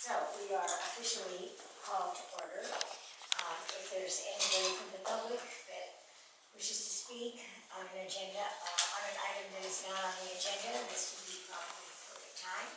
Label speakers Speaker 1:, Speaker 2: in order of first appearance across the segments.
Speaker 1: So we are officially called to order. If there's anybody from the public that wishes to speak on an agenda, on an item that is not on the agenda, this would be probably the perfect time.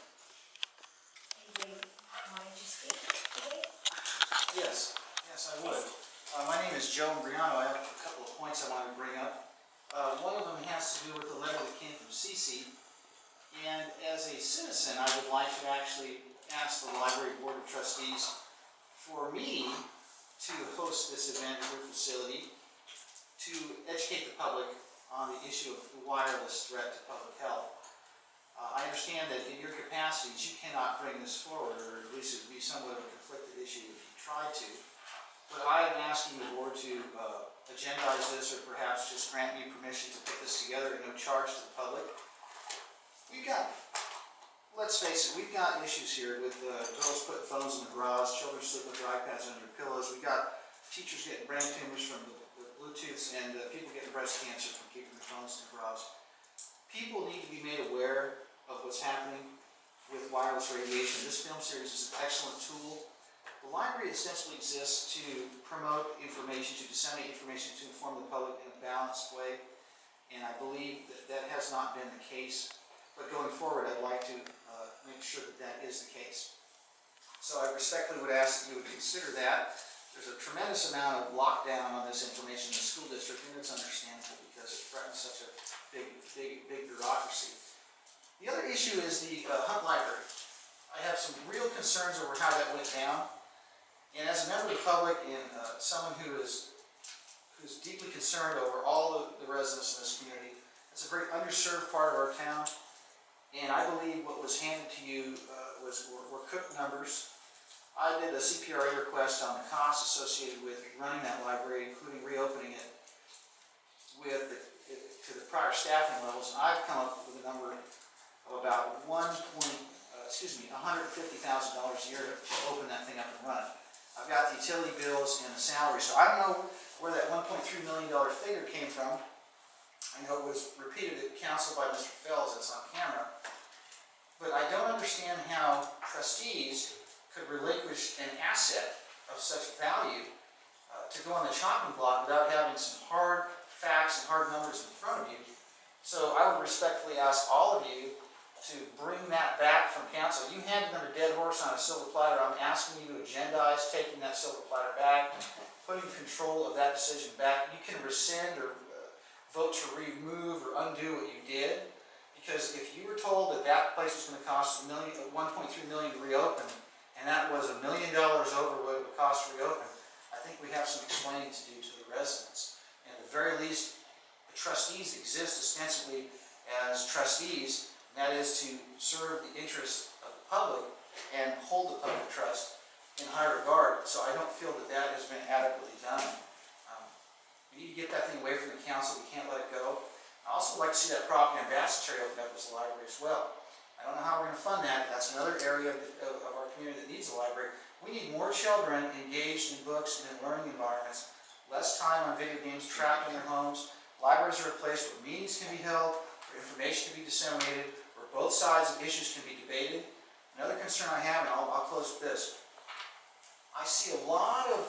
Speaker 1: Anybody wanting to speak today?
Speaker 2: Yes, I would. My name is Joe Imbriano. I have a couple of points I want to bring up. One of them has to do with the letter that came from CC. And as a citizen, I would like to actually ask the Library Board of Trustees for me to host this event at your facility to educate the public on the issue of the wireless threat to public health. I understand that in your capacities you cannot bring this forward, or at least it would be somewhat of a conflicted issue if you tried to. But I am asking the board to agendize this, or perhaps just grant me permission to put this together at no charge to the public. We've got, let's face it, we've got issues here with girls putting phones in the garage, children sleeping with their iPads under their pillows. We've got teachers getting brain tumors from the Bluetooths, and people getting breast cancer from keeping their phones in the garage. People need to be made aware of what's happening with wireless radiation. This film series is an excellent tool. The library essentially exists to promote information, to disseminate information, to inform the public in a balanced way, and I believe that that has not been the case. But going forward, I'd like to make sure that that is the case. So I respectfully would ask that you would consider that. There's a tremendous amount of lockdown on this information in the school district, and it's understandable because it threatens such a big bureaucracy. The other issue is the Hunt Library. I have some real concerns over how that went down. And as a member of the public and someone who's deeply concerned over all of the residents in this community, it's a very underserved part of our town. And I believe what was handed to you were cooked numbers. I did a CPRA request on the costs associated with running that library, including reopening it to the prior staffing levels. And I've come up with a number of about $150,000 a year to open that thing up and run it. I've got the utility bills and the salary, so I don't know where that $1.3 million figure came from. I know it was repeated at council by Mr. Fells, it's on camera. But I don't understand how trustees could relinquish an asset of such value to go on the chopping block without having some hard facts and hard numbers in front of you. So I would respectfully ask all of you to bring that back from council. You handed them a dead horse on a silver platter. I'm asking you to agendize taking that silver platter back, putting control of that decision back. You can rescind or vote to remove or undo what you did, because if you were told that that place was going to cost $1.3 million to reopen, and that was $1 million over what it would cost to reopen, I think we have some explaining to do to the residents. And at the very least, the trustees exist ostensibly as trustees, and that is to serve the interests of the public and hold the public trust in high regard. So I don't feel that that has been adequately done. We need to get that thing away from the council. We can't let it go. I also like to see that property on Bassett Trail open up as a library as well. I don't know how we're going to fund that. That's another area of our community that needs a library. We need more children engaged in books and in learning environments, less time on video games, trapped in their homes. Libraries are a place where meetings can be held, where information can be disseminated, where both sides of issues can be debated. Another concern I have, and I'll close with this. I see a lot of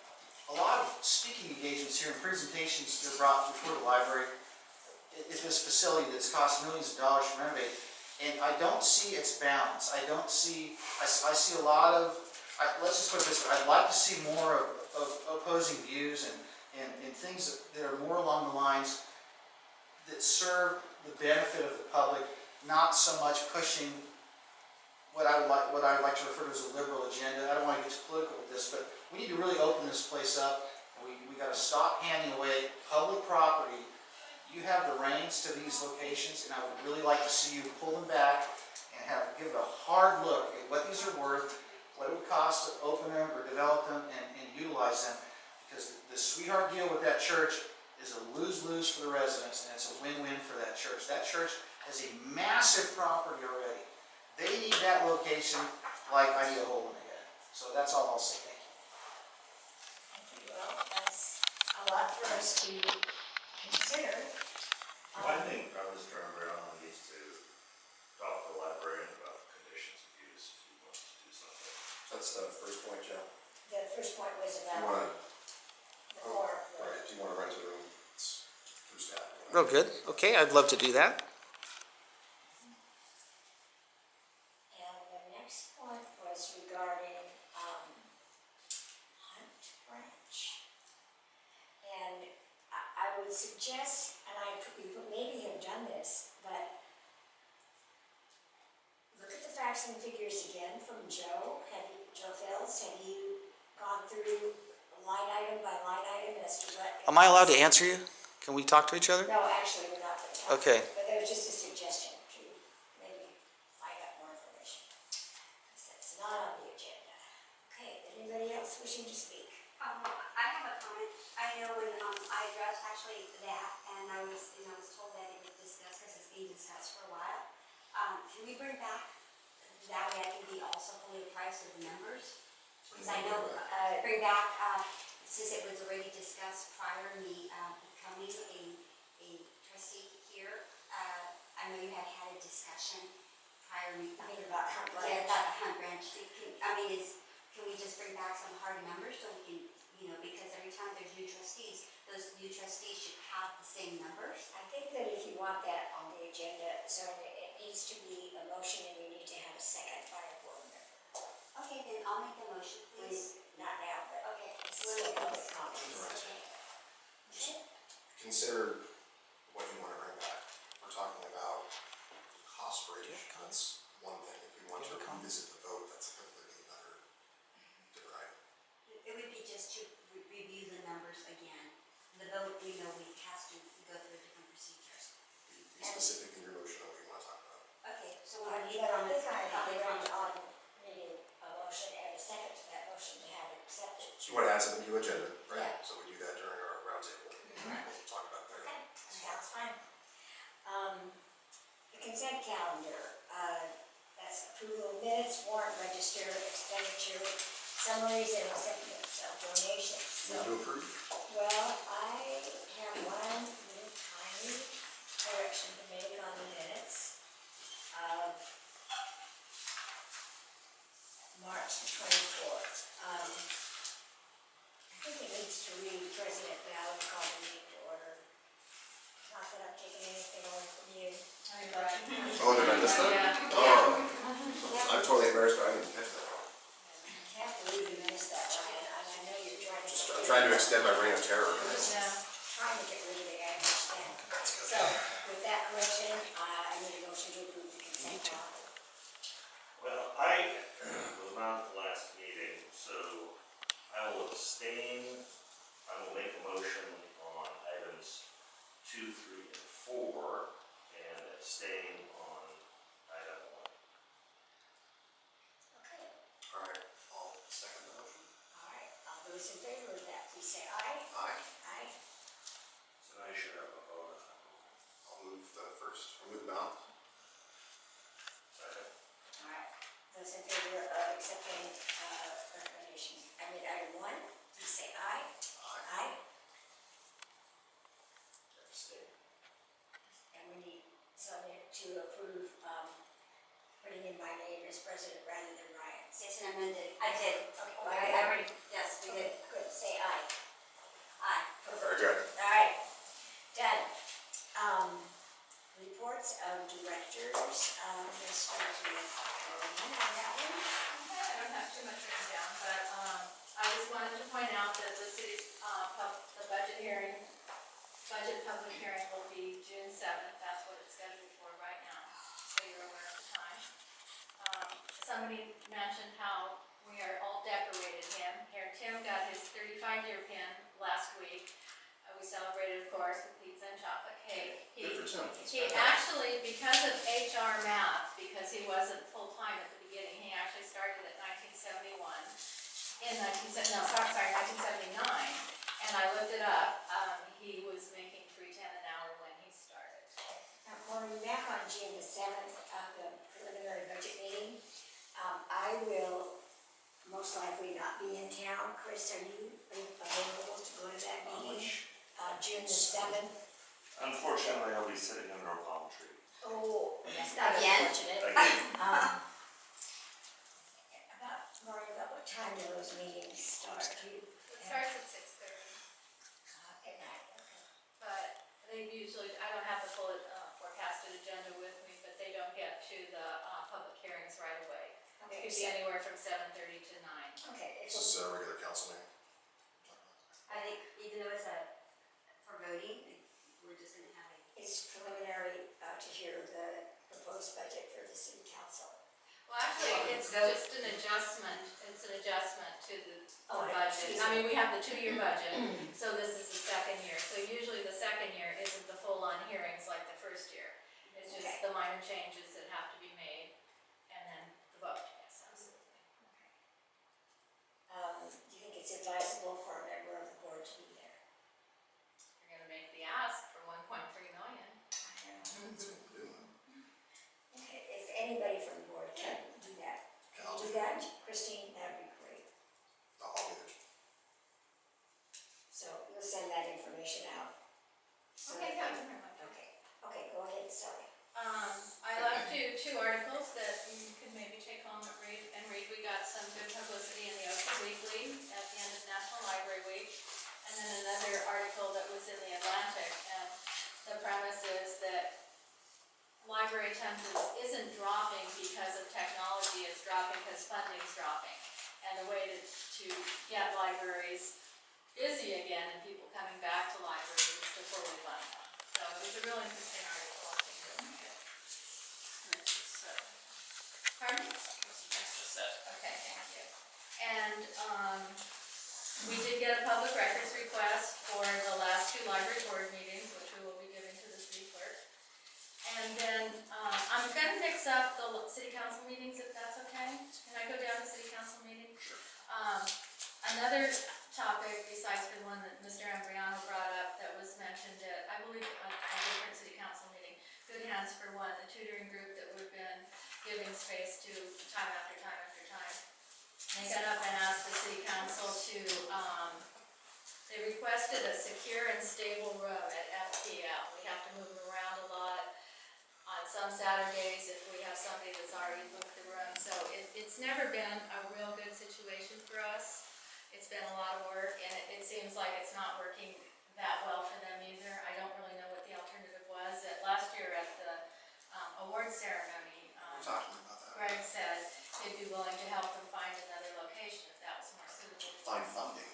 Speaker 2: speaking engagements here and presentations that are brought before the library. It's this facility that's cost millions of dollars to renovate, and I don't see its balance. I see a lot of, let's just put it this way, I'd like to see more of opposing views and things that are more along the lines that serve the benefit of the public, not so much pushing what I would like to refer to as a liberal agenda. I don't want to get too political with this, but we need to really open this place up. We got to stop handing away public property. You have the reins to these locations, and I would really like to see you pull them back and give it a hard look at what these are worth, what it would cost to open them or develop them and utilize them. Because the sweetheart deal with that church is a lose-lose for the residents, and it's a win-win for that church. That church has a massive property already. They need that location like I need a hole in the head. So that's all I'll say. Thank you.
Speaker 1: Thank you. Well, that's a lot for us to consider.
Speaker 3: I think Mr. Imbriano needs to talk to the librarian about conditions of use if he wants to do something.
Speaker 4: What's the first point, Joe?
Speaker 1: The first point was
Speaker 4: Do you
Speaker 1: about
Speaker 4: wanna,
Speaker 1: the floor.
Speaker 4: right, do you wanna rent a room? It's through staff.
Speaker 2: Oh, good. Okay, I'd love to do that.
Speaker 1: And the next point was regarding, Hunt Branch. And I would suggest, and we maybe have done this, but look at the facts and figures again from Joe. Joe Phils, have you gone through line item by line item as to what?
Speaker 2: Am I allowed to answer you? Can we talk to each other?
Speaker 1: No, actually, we're not going to talk.
Speaker 2: Okay.
Speaker 1: But there was just a suggestion to maybe find out more information. Because that's not on the agenda. Okay, anybody else wishing to speak?
Speaker 5: I have a comment. I know when I addressed actually that, and I was told that it was discussed, because it's being discussed for a while. Can we bring back, that way I can be also fully apprised of the numbers? Because I know, bring back, since it was already discussed prior to me becoming a trustee here, I know you had a discussion prior to me.
Speaker 1: I mean, about Hunt Branch.
Speaker 5: Yeah, about the Hunt Branch. Can we just bring back some hard numbers so we can, because every time there's new trustees, those new trustees should have the same numbers?
Speaker 1: I think that if you want that on the agenda, so it needs to be a motion and you need to have a second by a board member.
Speaker 5: Okay, then I'll make the motion, please.
Speaker 1: Not now, but
Speaker 5: Okay.
Speaker 1: still public comments.
Speaker 4: Just consider what you wanna bring back. We're talking about cost bridge, that's one thing. If we want to revisit the vote, that's completely another different item.
Speaker 5: It would be just to review the numbers again. The vote, we know we has to go through different procedures.
Speaker 4: Be specific in your motion on what you wanna talk about.
Speaker 5: Okay, so
Speaker 1: But
Speaker 5: we'll need
Speaker 1: on this
Speaker 5: on
Speaker 1: item, we're on needing a motion and a second to that motion to have it accepted.
Speaker 4: So you wanna add something to the agenda, right?
Speaker 1: Yeah.
Speaker 4: So we do that during our roundtable. We'll talk about that.
Speaker 1: Okay, sounds fine. The consent calendar, that's approval of minutes, warrant register, expenditure, summaries and acceptance of donations. So,
Speaker 4: Move to approve.
Speaker 1: well, I have one little tiny correction to make on the minutes of March the 24th. I think it needs to read President Bell called the meeting to order. Not that I'm taking anything away from you.
Speaker 4: Oh, did I miss that?
Speaker 6: Yeah.
Speaker 4: Oh, I'm totally embarrassed, but I didn't catch that.
Speaker 1: I can't believe you missed that one, and I know you're trying to.
Speaker 4: Just, I'm trying to extend my reign of terror.
Speaker 6: Yeah.
Speaker 1: Trying to get rid of it, I understand. So, with that correction, I need a motion to approve the consent calendar.
Speaker 3: Well, I was not at the last meeting, so I will abstain. I will make a motion on items 2, 3, and 4, and abstain on item 1.
Speaker 1: Okay,
Speaker 4: All right, I'll second the motion.
Speaker 1: all right, all those in favor of that, please say aye.
Speaker 4: Aye.
Speaker 1: Aye.
Speaker 3: So now you should have a vote.
Speaker 4: I'll move the first, I'll move the ballot.
Speaker 3: Second.
Speaker 1: All right, those in favor of accepting, recommendation, item 1, please say aye.
Speaker 4: Aye.
Speaker 1: Aye.
Speaker 3: Abstain.
Speaker 1: And we need, to approve, putting in my name as president rather than Ryan's.
Speaker 5: Yes, and amended. I did.
Speaker 1: Okay,
Speaker 5: Oh, I already, yes, we
Speaker 1: Okay,
Speaker 5: did.
Speaker 1: good, say aye.
Speaker 5: Aye.
Speaker 4: Very good.
Speaker 1: All right, done. Reports of directors, I'm gonna start with, on that one.
Speaker 6: I don't have too much written down, but I just wanted to point out that the city's, the budget public hearing will be June 7th. That's what it's scheduled for right now, so you're aware of the time. Somebody mentioned how we are all decorated him. Here, Tim got his 35-year pin last week. We celebrated, of course, with pizza and chocolate cake.
Speaker 4: Good for Tim. That's
Speaker 6: He
Speaker 4: fantastic.
Speaker 6: actually, because of HR math, because he wasn't full-time at the beginning, he actually started at 1971. In 1979, and I looked it up, he was making $3.10 an hour when he started.
Speaker 1: Now, Maureen, back on June the 7th, the preliminary budget meeting, I will most likely not be in town. Chris, are you available to go to that meeting? June the 7th?
Speaker 3: Unfortunately, I'll be sitting under a palm tree.
Speaker 1: Oh, that's not
Speaker 5: Again?
Speaker 1: unfortunate.
Speaker 3: Again.
Speaker 1: Maureen, about what time do those meetings start?
Speaker 6: It starts at 6:30,
Speaker 1: At night, okay.
Speaker 6: but they usually, I don't have the full forecasted agenda with me, but they don't get to the public hearings right away. It
Speaker 1: Okay,
Speaker 6: could be anywhere from 7:30 to 9.
Speaker 1: okay,
Speaker 4: Is this a regular council meeting?
Speaker 5: I think even though it's for voting, we're just gonna have a.
Speaker 1: it's preliminary to hear the proposed budget for the city council.
Speaker 6: Well, actually, it's just an adjustment, to the
Speaker 1: Oh,
Speaker 6: budget.
Speaker 1: excuse
Speaker 6: I
Speaker 1: me.
Speaker 6: mean, we have the 2-year budget, so this is the second year. So usually the second year isn't the full-on hearings like the first year. It's just
Speaker 1: Okay.
Speaker 6: the minor changes that have to be made, and then the vote, yes, absolutely.
Speaker 1: Do you think it's advisable for a member of the board to be there?
Speaker 6: You're gonna make the ask for 1.3 million.
Speaker 1: I know.
Speaker 4: That's what we're doing.
Speaker 1: Okay, if anybody from the board can do that,
Speaker 4: Okay,
Speaker 1: can
Speaker 4: I'll
Speaker 1: you do that, Christine? That'd be great.
Speaker 4: I'll be there.
Speaker 1: So you'll send that information out. So
Speaker 6: Okay,
Speaker 1: that-
Speaker 6: thank you very much.
Speaker 1: Okay, go ahead, sorry.
Speaker 6: I left you 2 articles that you can maybe take home and read. We got some good publicity in the Oakland Weekly at the end of National Library Week. And then another article that was in the Atlantic. And the premise is that library attendance isn't dropping because of technology, it's dropping because funding's dropping. And the way to get libraries busy again and people coming back to libraries is to fully fund them. So it was a really interesting article, I think it was good. Pardon? Okay, thank you. And, we did get a public records request for the last 2 library board meetings, which we will be giving to the city clerk. And then, I'm gonna mix up the city council meetings, if that's okay. Can I go down to city council meeting?
Speaker 4: Sure.
Speaker 6: Another topic besides the one that Mr. Imbriano brought up that was mentioned at, I believe, a different city council meeting, Good Hands for One, the tutoring group that we've been giving space to time after time after time. They got up and asked the city council to, they requested a secure and stable room at FPL. We have to move them around a lot. On some Saturdays, if we have somebody that's already booked the room. So it's never been a real good situation for us. It's been a lot of work, and it seems like it's not working that well for them either. I don't really know what the alternative was. Last year at the award ceremony,
Speaker 4: We're talking about that.
Speaker 6: Greg said he'd be willing to help them find another location if that was more suitable.
Speaker 4: Find funding.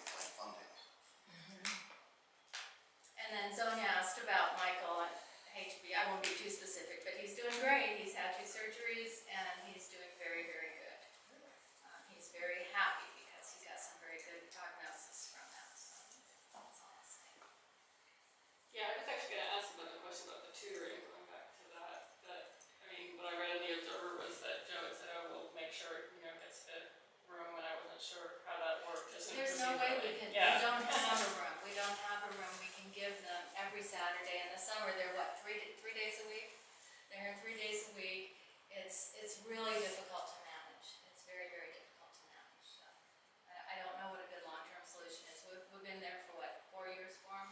Speaker 6: And then Sonia asked about Michael. I hate to be, I won't be too specific, but he's doing great. He's had 2 surgeries, and he's doing very, very good. He's very happy because he's got some very good prognosis from that. So that's all I'll say.
Speaker 7: Yeah, I was actually gonna ask another question about the tutoring, going back to that, I mean, what I read in the Observer was that Joe had said, oh, we'll make sure, gets a room, and I wasn't sure how that worked, just
Speaker 6: There's no way we can, we
Speaker 7: Yeah.
Speaker 6: don't have a room. We don't have a room. We can give them every Saturday. In the summer, they're what, 3 days a week? They're here 3 days a week. It's really difficult to manage. It's very, very difficult to manage. So I don't know what a good long-term solution is. We've been there for what, 4 years for them?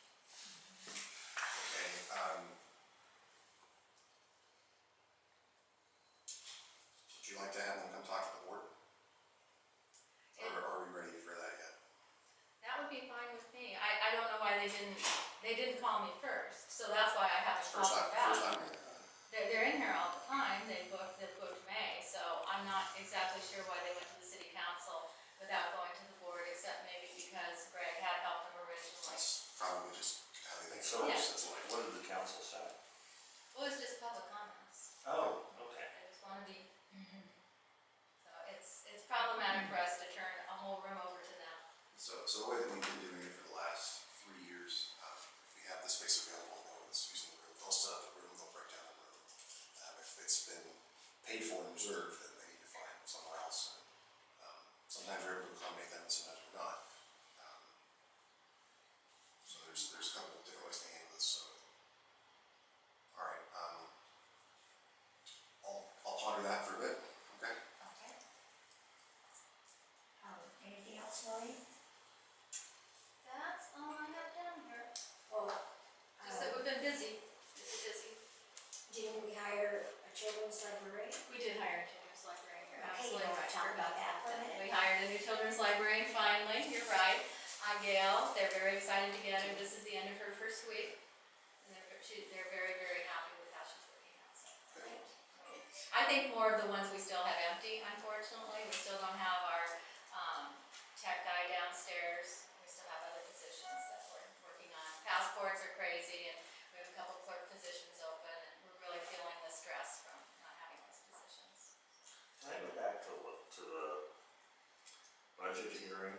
Speaker 4: Okay, would you like to have them come talk to the board? Or are we ready for that yet?
Speaker 6: That would be fine with me. I don't know why they didn't call me first, so that's why I haven't called them back.
Speaker 4: First time.
Speaker 6: They're in here all the time, they've booked May, so I'm not exactly sure why they went to the city council without going to the board, except maybe because Greg had helped them originally.
Speaker 4: That's probably just how they think
Speaker 3: So
Speaker 4: it
Speaker 6: Yeah.
Speaker 4: is. That's like,
Speaker 3: what did the council say?
Speaker 6: Well, it's just public comments.
Speaker 3: Oh, okay.
Speaker 6: I just wanna be, so it's problematic for us to turn a whole room over to them.
Speaker 4: so the way that we've been doing it for the last 3 years, if we have the space available, no one's using the room, they'll set up the room, they'll break down the room. If it's been paid for and reserved, then they need to find somewhere else. And, sometimes we're able to accommodate them, and sometimes we're not. So there's a couple of different ways to handle this. So, all right, I'll ponder that for a bit. Okay.
Speaker 1: Okay. Anything else, Maureen?
Speaker 6: That's all I have down here.
Speaker 1: Well,
Speaker 6: Just that we've been busy.
Speaker 1: didn't we hire a children's librarian?
Speaker 6: We did hire a children's children's librarian finally, you're right. Gail, they're very excited to get her. This is the end of her first week. And they're very, very happy with how she's working out. So. I think more of the ones we still have empty, unfortunately. We still don't have our tech guy downstairs. We still have other positions that we're working on. Passports are crazy, and we have a couple clerk positions open, and we're really feeling the stress from not having those positions.
Speaker 3: Can I go back to the budget hearing?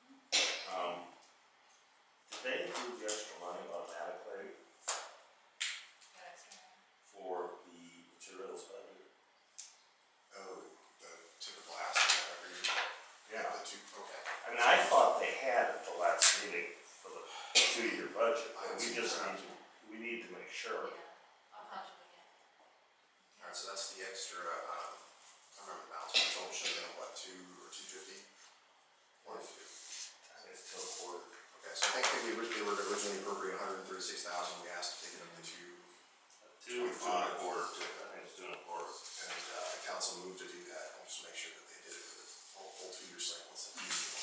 Speaker 3: Did they include the extra money automatically
Speaker 6: What extra money?
Speaker 3: for the materials budget?
Speaker 4: Oh, the typical ask that every year.
Speaker 3: Yeah.
Speaker 4: The two, okay.
Speaker 3: I mean, I thought they had at the last meeting for the 2-year budget,
Speaker 4: I
Speaker 3: but
Speaker 4: haven't seen that.
Speaker 3: we need to make sure.
Speaker 6: Yeah, I'll punch them again.
Speaker 4: Alright, so that's the extra, I remember the balance, we told should have been what, 2 or 250? 1 or 2.
Speaker 3: I think it's 2 a quarter.
Speaker 4: Okay, so I think they were originally appropriate 136,000, we asked to take it up to
Speaker 3: 2
Speaker 4: 25.
Speaker 3: a quarter. I think it's 2 a quarter.
Speaker 4: and the council moved to do that, and just make sure that they did it for the full 2-year cycle instead of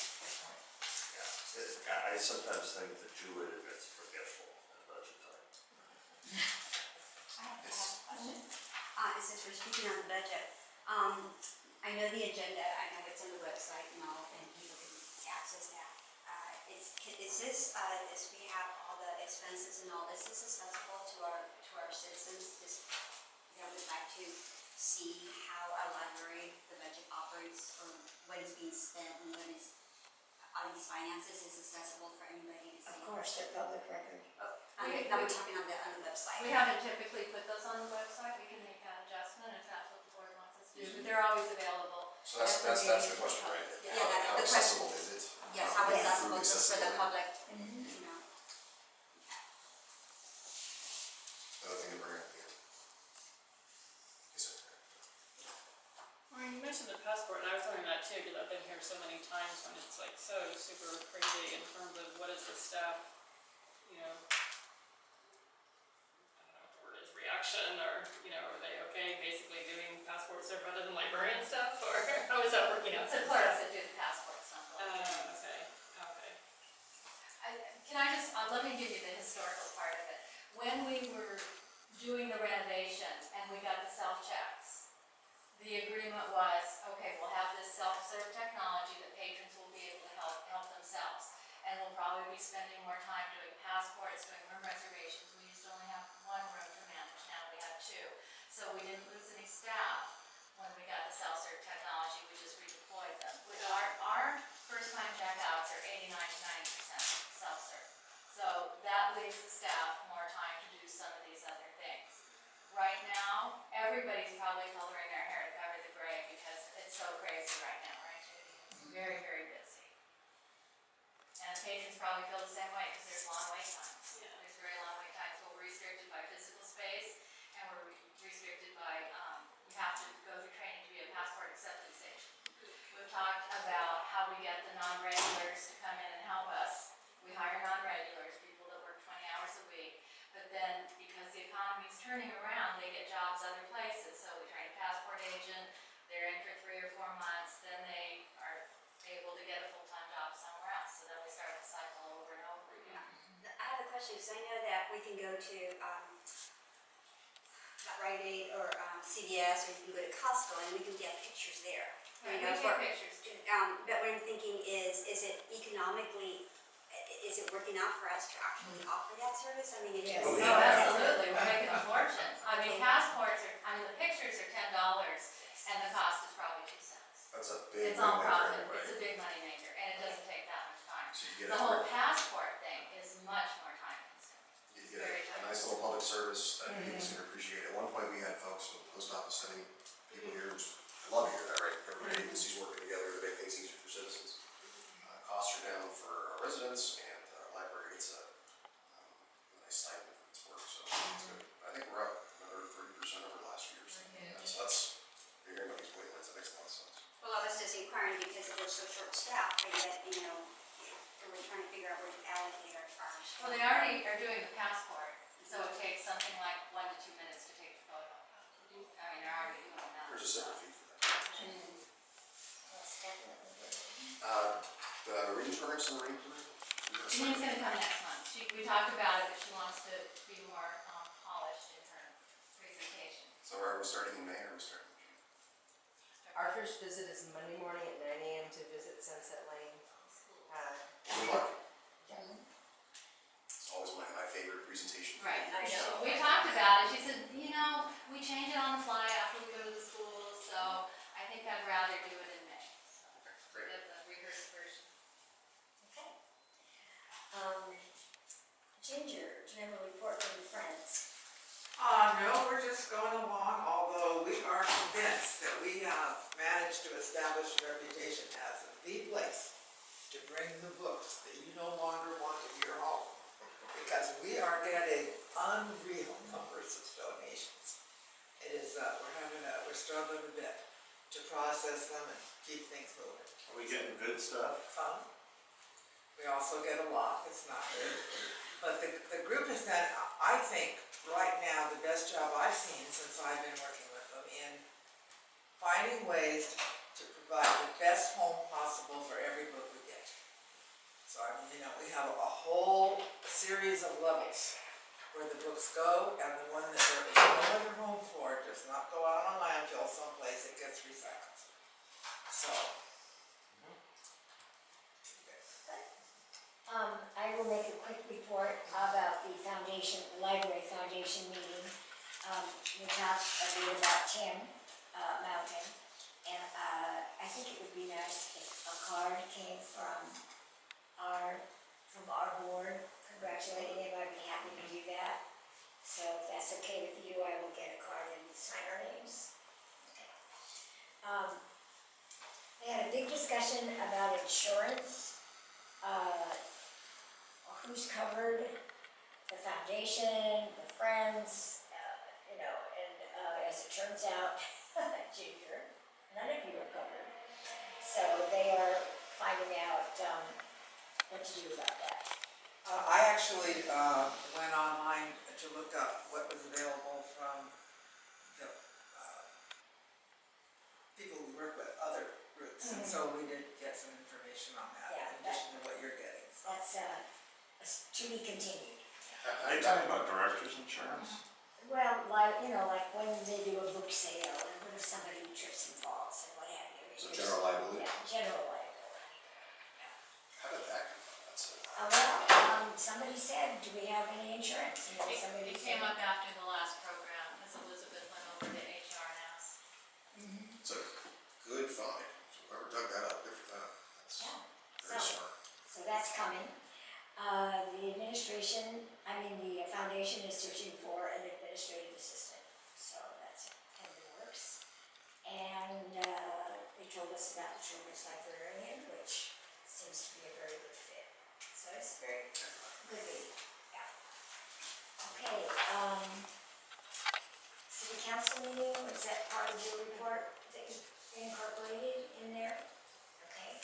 Speaker 3: Yeah, I sometimes think that Julia gets forgetful at budget time.
Speaker 5: I have a question. Since we're speaking on the budget, I know the agenda, I know it's on the website and all, and people can access that. Is this, we have all the expenses and all, is this accessible to our citizens? Just, would like to see how our library, the budget operates, or what is being spent, and what is, all these finances is accessible for anybody to see?
Speaker 1: Of course, they're public record.
Speaker 5: Now we're talking on the website.
Speaker 6: We haven't typically put those on the website. We can make that adjustment if that's what the board wants us to do. But they're always available.
Speaker 4: So that's the question, right?
Speaker 6: Yeah.
Speaker 4: How
Speaker 5: the
Speaker 4: accessible is it?
Speaker 5: Yes, how
Speaker 1: Yes.
Speaker 5: accessible just for the public,
Speaker 1: Mhm.
Speaker 5: you know.
Speaker 4: Another thing to bring up again. Yes, sir.
Speaker 7: Well, you mentioned the passport, and I was wondering that too, because I've been here so many times when it's like so super crazy in terms of what is the staff, I don't know what the word is, reaction, or, are they okay basically doing passports are better than librarian stuff, or how is that working out?
Speaker 6: It's the clerks that do the passports, not the librarians.
Speaker 7: Okay.
Speaker 6: Can I just, let me give you the historical part of it. When we were doing the renovation and we got the self-checks, the agreement was, okay, we'll have this self-serve technology that patrons will be able to help themselves. And we'll probably be spending more time doing passports, doing room reservations. We used to only have 1 room to manage, now we have 2. So we didn't lose any staff when we got the self-serve technology, we just redeployed them. Our first-time checkouts are 89 to 90% self-serve. So that leaves the staff more time to do some of these other things. Right now, everybody's probably coloring their hair to cover the gray because it's so crazy right now, right, Judy? It's very, very busy. And patrons probably feel the same way because there's long wait times.
Speaker 7: Yeah.
Speaker 6: There's very long wait times. We're restricted by physical space, and we're restricted by, we have to go through training to be a passport acceptance agent. We've talked about how we get the non-regulars to come in and help us. We hire non-regulars, people that work 20 hours a week. But then, because the economy's turning around, they get jobs other places. So we train a passport agent, they're in for 3 or 4 months, then they are able to get a full-time job somewhere else. So then we start the cycle over and over again.
Speaker 5: I have a question, because I know that we can go to, Rite Aid or CVS, or you can go to Costco and we can get pictures there.
Speaker 6: Right,
Speaker 5: You know,
Speaker 6: we take pictures too.
Speaker 5: But what I'm thinking is it economically, is it working out for us to actually offer that service? I mean, it
Speaker 1: Yes.
Speaker 5: is.
Speaker 3: Oh,
Speaker 6: Oh, absolutely, we're making a fortune. I mean, passports are, the pictures are $10 and the cost is probably 2 cents.
Speaker 4: That's a big
Speaker 6: It's all
Speaker 4: win there for
Speaker 6: profit,
Speaker 4: everybody.
Speaker 6: it's a big money maker, and it doesn't take that much time.
Speaker 4: So you get
Speaker 6: The whole passport thing is much more time consuming.
Speaker 4: you get a nice little public service that people seem to appreciate. At one point, we had folks from the post office sending people here, which I love to hear that, right? Everybody agencies working together to make things easier for citizens. Costs are down for our residents, and our library gets a nice stipend for its work, so it's good. I think we're up another 30% over last year, so that's, you're hearing about these wait lists, that makes a lot of sense.
Speaker 5: Well, I was just inquiring because we're so short-staffed, but yet, we're trying to figure out where to allocate our staff.
Speaker 6: Well, they already are doing the passport, so it takes something like 1 to 2 minutes to take the photo. They're already doing that.
Speaker 4: There's a separate fee for that.
Speaker 1: That's definitely good.
Speaker 4: range permits and range permit?
Speaker 6: Janine's gonna come next month. We talked about it, but she wants to be more polished in her presentation.
Speaker 4: So are we starting in May or are we starting in June?
Speaker 8: Our first visit is Monday morning at 9 a.m. to visit Sunset Lane.
Speaker 4: Good luck. It's always my favorite presentation.
Speaker 6: Right, I know. We talked about it. She said, you know, we change it on the fly after we go to the schools, so I think I'd rather do it in May. So
Speaker 4: Great.
Speaker 6: get the rehearsed version.
Speaker 1: Okay. Ginger, do you have a report from your friends?
Speaker 9: No, we're just going along, although we are convinced that we have managed to establish a reputation as the place to bring the books that you no longer want in your home. Because we are getting unreal numbers of donations. It is, we're struggling a bit to process them and keep things moving.
Speaker 3: Are we getting good stuff?
Speaker 9: Some. We also get a lot, it's not good. But the group has done, I think, right now, the best job I've seen since I've been working with them in finding ways to provide the best home possible for every book we get. So, I mean, we have a whole series of levels where the books go, and the one that there is no other home for does not go out on landfill someplace, it gets recycled. So.
Speaker 1: I will make a quick report about the foundation, the library foundation meeting. We talked a bit about Tim Mountain, and I think it would be nice if a card came from our board congratulating him. I'd be happy to do that. So if that's okay with you, I will get a card and sign our names. Okay. They had a big discussion about insurance. Who's covered, the foundation, the friends, and as it turns out, Ginger, none of you are covered. So they are finding out what to do about that.
Speaker 9: I actually went online to look up what was available from the people we work with, other groups, and so we did get some information on that,
Speaker 1: Yeah,
Speaker 9: in addition to what you're getting.
Speaker 1: That's to be continued.
Speaker 3: Are you talking about director's insurance?
Speaker 1: Well, like when they do a book sale, and what if somebody trips and falls and what have you.
Speaker 4: So general liability?
Speaker 1: Yeah, general liability.
Speaker 4: How did that come up? That's it.
Speaker 1: Somebody said, do we have any insurance? And then somebody
Speaker 6: It came
Speaker 1: said,
Speaker 6: up after the last program, because Elizabeth went over to HR and asked.
Speaker 4: It's a good find. So whoever dug that up, good for them. That's
Speaker 1: yeah.
Speaker 4: very smart.
Speaker 1: So that's coming. The foundation is searching for an administrative assistant, so that's in the works. And they told us about the children's librarian, which seems to be a very good fit. So it's very good meeting, yeah. Okay, city council meeting, is that part of your report that you incorporated in there? Okay.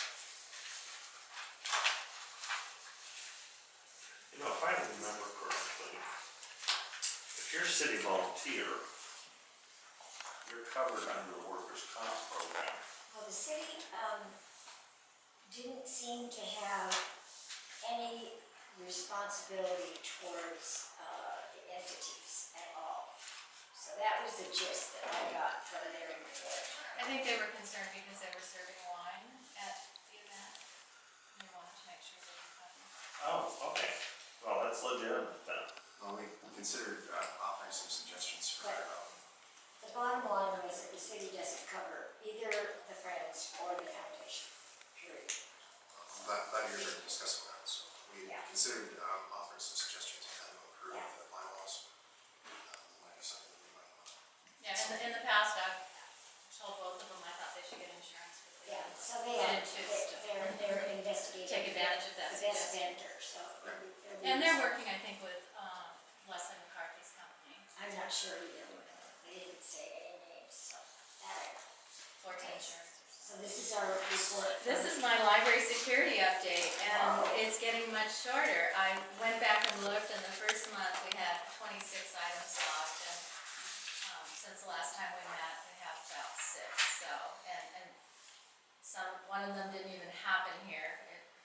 Speaker 3: If I remember correctly, if you're a city volunteer, you're covered under the workers' comp program.
Speaker 1: Well, the city didn't seem to have any responsibility towards the entities at all. So that was the gist that I got from their report.
Speaker 6: I think they were concerned because they were serving wine at the event. And they wanted to make sure they were covered.
Speaker 3: Oh, okay. Well, that's legitimate then.
Speaker 4: Well, we considered offering some suggestions for,
Speaker 1: The bottom line was that the city doesn't cover either the Friends or the Foundation, period.
Speaker 4: that you're discussing that. So we
Speaker 1: Yeah.
Speaker 4: considered offering some suggestions on how to improve
Speaker 1: Yeah.
Speaker 4: the bylaws. Might be something that we might want.
Speaker 6: Yeah, in the past, I've told both of them I thought they should get insurance, but they
Speaker 1: Yeah,
Speaker 6: didn't.
Speaker 1: so they're investigating.
Speaker 6: Take advantage of that
Speaker 1: The best
Speaker 6: suggestion.
Speaker 1: vendor, so.
Speaker 6: And they're working, I think, with Leslie McCarthy's company,
Speaker 1: I'm not sure either, they didn't say any names, so that.
Speaker 6: 14 Insurance.
Speaker 1: So this is our report.
Speaker 6: This is my library security update, and it's getting much shorter. I went back and looked, and the first month we had 26 items logged, and since the last time we met, we have about 6. So, and one of them didn't even happen here.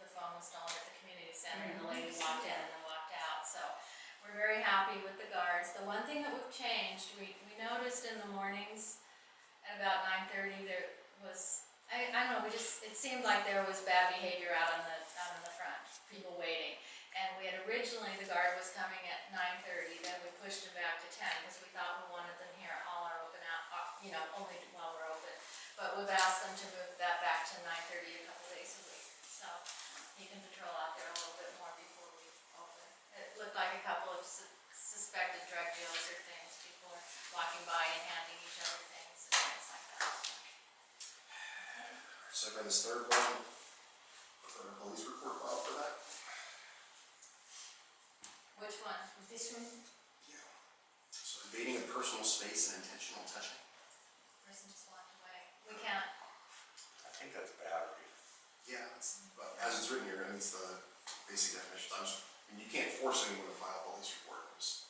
Speaker 6: the phone was stolen at the community center, and the lady walked in and then walked out, so we're very happy with the guards. The one thing that we've changed, we noticed in the mornings at about 9:30, there was, I don't know, it seemed like there was bad behavior out in the front, people waiting. And we had originally, the guard was coming at 9:30, then we pushed him back to 10, because we thought we wanted them here all our open out, only while we're open. But we've asked them to move that back to 9:30 a couple days a week, so he can patrol out there a little bit more before we open. It looked like a couple of suspected drug deals or things, people were walking by and handing each other things and things like that.
Speaker 4: So for this third one, was there a police report filed for that?
Speaker 6: Which one?
Speaker 1: This one,
Speaker 4: Yeah. So invading a personal space and intentional touching?
Speaker 6: Person just walked away. We can't,
Speaker 3: I think that's battery.
Speaker 4: Yeah, but as it's written here, I mean, it's the basic definition. You can't force anyone to file a police report.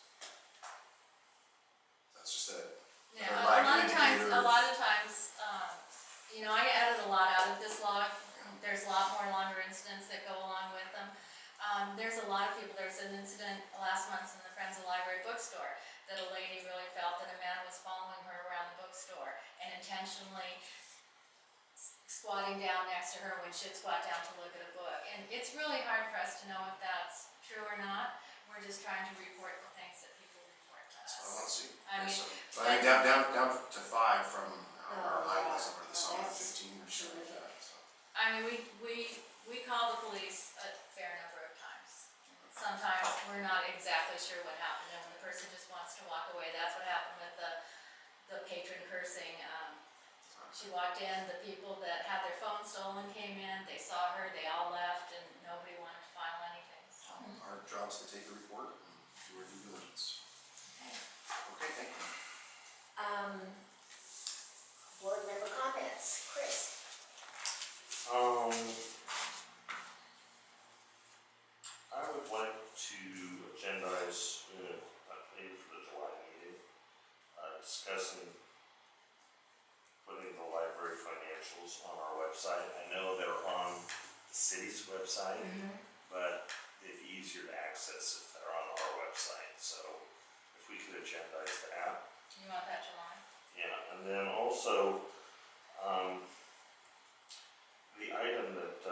Speaker 4: That's just a.
Speaker 6: yeah,
Speaker 4: Or
Speaker 6: a
Speaker 4: lack
Speaker 6: lot
Speaker 4: of
Speaker 6: of times,
Speaker 4: indicator.
Speaker 6: I added a lot out of this log. There's a lot more longer incidents that go along with them. There's a lot of people, there's an incident last month in the Friends of the Library bookstore that a lady really felt that a man was following her around the bookstore and intentionally squatting down next to her when she'd squat down to look at a book. And it's really hard for us to know if that's true or not. We're just trying to report the things that people report to
Speaker 4: That's what I
Speaker 6: us.
Speaker 4: want to see.
Speaker 6: I mean,
Speaker 4: So I mean, down to 5 from our high was over the summer,
Speaker 1: that's
Speaker 4: 15 or something like that. So.
Speaker 6: I mean, we call the police a fair number of times. Sometimes we're not exactly sure what happened, and when the person just wants to walk away, that's what happened with the patron cursing. She walked in, the people that had their phones stolen came in, they saw her, they all left, and nobody wanted to file anything, so.
Speaker 4: Our job's to take the report and do our due diligence. Okay, thank you.
Speaker 1: board member comments, Chris.
Speaker 3: I would like to agendize, maybe for the July meeting, discussing putting the library financials on our website. I know they're on the city's website, but it'd be easier to access if they're on our website. So if we could agendize that.
Speaker 6: You want that July?
Speaker 3: Yeah, and then also, the item that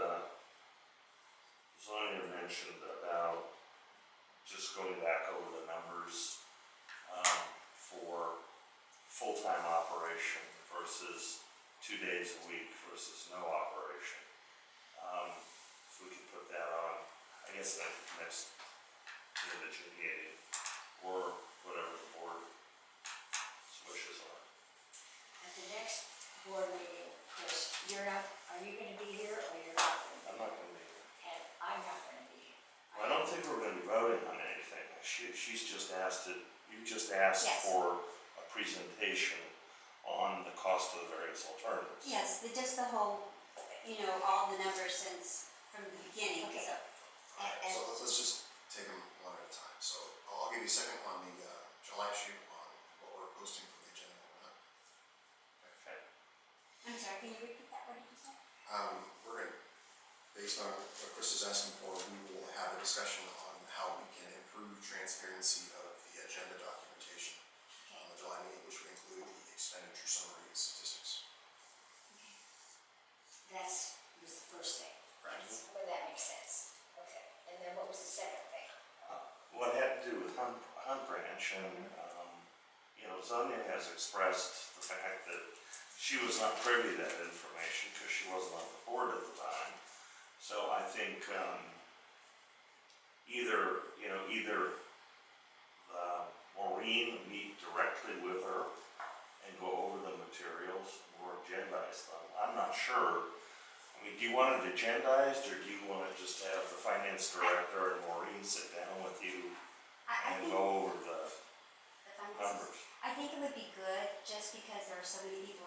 Speaker 3: Sonia mentioned about just going back over the numbers for full-time operation versus 2 days a week versus no operation. If we could put that on, I guess next meeting, or whatever the board's wishes are.
Speaker 1: At the next board meeting, Chris, are you gonna be here or you're not gonna
Speaker 3: I'm
Speaker 1: be?
Speaker 3: not gonna be here.
Speaker 1: And I'm not gonna be here.
Speaker 3: I don't think we're gonna be voting on anything. She's just asked you just asked
Speaker 5: Yes.
Speaker 3: for a presentation on the cost of the various alternatives.
Speaker 5: Yes, just the whole, all the numbers from the beginning,
Speaker 1: Okay.
Speaker 5: so.
Speaker 4: Alright, so let's just take them one at a time. So I'll give you a second on the July issue on what we're posting for the agenda.
Speaker 3: Okay.
Speaker 5: I'm sorry, can you repeat that, what did you say?
Speaker 4: We're going to, based on what Chris is asking for, we will have a discussion on how we can improve transparency of the agenda documentation on the July meeting, which would include the expenditure summary and statistics.
Speaker 1: That's, was the first thing.
Speaker 4: Right.
Speaker 1: Well, that makes sense. Okay, and then what was the second thing?
Speaker 3: What had to do with Hunt Branch, and, Sonia has expressed the fact that she was not privy to that information because she wasn't on the board at the time. So I think, either Maureen meet directly with her and go over the materials or agendize them. I'm not sure. I mean, do you want it agendized, or do you want to just have the finance director and Maureen sit down with you
Speaker 5: I
Speaker 3: and
Speaker 5: think,
Speaker 3: go over the
Speaker 5: if I'm
Speaker 3: numbers?
Speaker 5: I think it would be good, just because there are so many people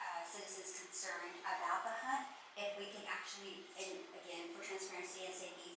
Speaker 5: citizens concerned about the hunt, if we can actually, and again, for transparency and safety,